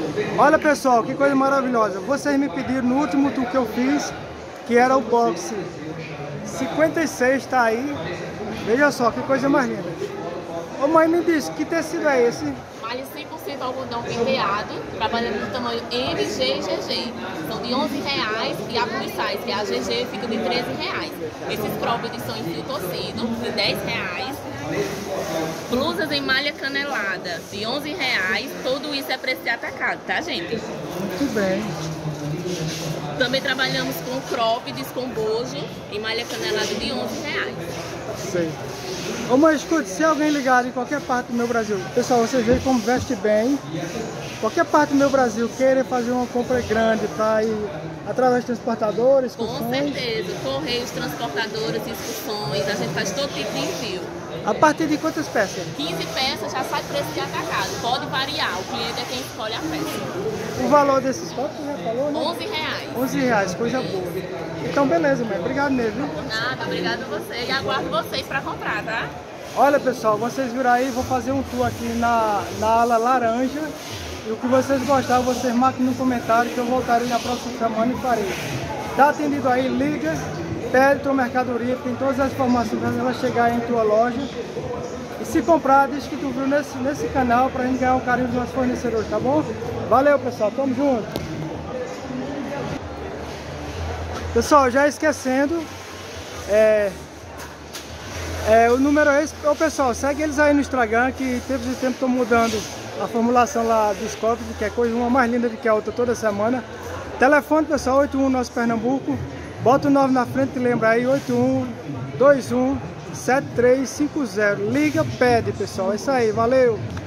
Olha pessoal, que coisa maravilhosa. Vocês me pediram no último tour que eu fiz, que era o box 56, tá aí. Veja só, que coisa mais linda. Ô mãe, me diz, que tecido é esse? Malha 100% algodão penteado, trabalhando no tamanho M, G e GG. São de R$11 e a plus size, que é a GG, fica de R$13. Esses cropped são em fio tecido, de R$10. Blusas em malha canelada, de R$11. Tudo isso é preço de atacado, tá, gente? Muito bem. Também trabalhamos com croppeds com bojo em malha canelada de R$11. Sei. Ô mãe, escute, se alguém ligar em qualquer parte do meu Brasil, pessoal, vocês veem como veste bem. Qualquer parte do meu Brasil queira fazer uma compra grande para ir através de transportadores, Com certeza, correios, transportadoras, excursões, a gente faz todo tipo de envio. A partir de quantas peças? 15 peças já sai preço de atacado, pode variar, o cliente é quem escolhe a peça. O valor desses copos, já falou, né? R$11. R$11, coisa boa. Então beleza, mãe, obrigado mesmo. Nada, obrigado a você e aguardo vocês para comprar, tá? Olha pessoal, vocês viram aí, vou fazer um tour aqui na ala laranja. E o que vocês gostaram, vocês marquem no comentário que eu voltarei na próxima semana e farei. Tá atendido aí, liga, pede tua mercadoria, tem todas as informações para ela chegar aí em tua loja. E se comprar, diz que tu viu nesse canal pra gente ganhar o carinho dos nossos fornecedores, tá bom? Valeu pessoal, tamo junto! Pessoal, já esquecendo, o número é esse. Ô pessoal, segue eles aí no Instagram, que tempos de tempo estão mudando a formulação lá dos copos, que é coisa uma mais linda do que a outra toda semana. Telefone pessoal, 81 nosso Pernambuco, bota o 9 na frente e lembra aí, 8121 7350. Liga, pede pessoal, é isso aí, valeu!